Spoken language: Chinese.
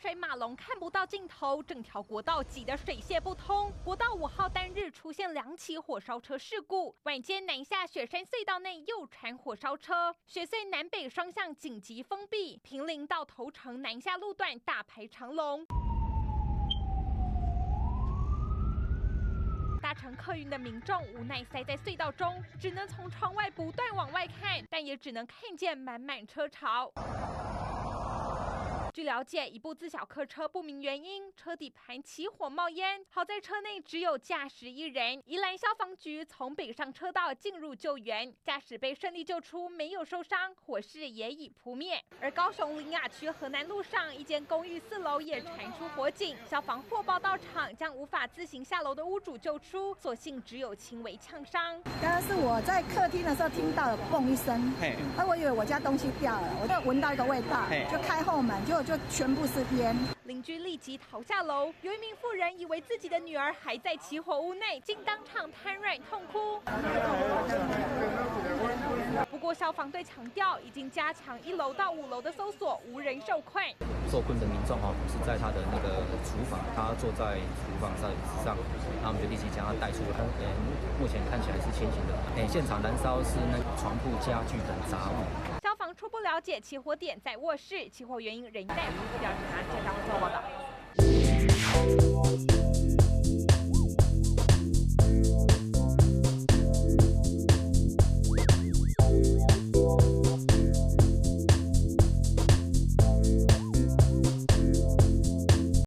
水马龙看不到尽头，整条国道挤得水泄不通。国道5号单日出现2起火烧车事故，晚间南下雪山隧道内又传火烧车，雪隧南北双向紧急封闭，坪林到头城南下路段大排长龙。搭乘客运的民众无奈塞在隧道中，只能从窗外不断往外看，但也只能看见满满车潮。据了解，一部自小客车不明原因车底盘起火冒烟，好在车内只有驾驶1人。宜兰消防局从北上车道进入救援，驾驶被顺利救出，没有受伤，火势也已扑灭。而高雄苓雅区河南路上一间公寓4楼也传出火警，消防获报到场，将无法自行下楼的屋主救出，所幸只有轻微呛伤。 刚刚是我在客厅的时候听到了嘣一声，我以为我家东西掉了，我就闻到一个味道，就开后门，就全部是烟。 邻居立即逃下楼，有一名妇人以为自己的女儿还在起火屋内，竟当场瘫软痛哭。不过消防队强调，已经加强1楼到5楼的搜索，无人受困。 受困的民众是在他的那个厨房，他坐在厨房上椅子上，那我们就立即将他带出来。目前看起来是清醒的。现场燃烧是那个床铺、家具等杂物。 消防初步了解，起火点在卧室，起火原因仍在初步调查。记者张做报道。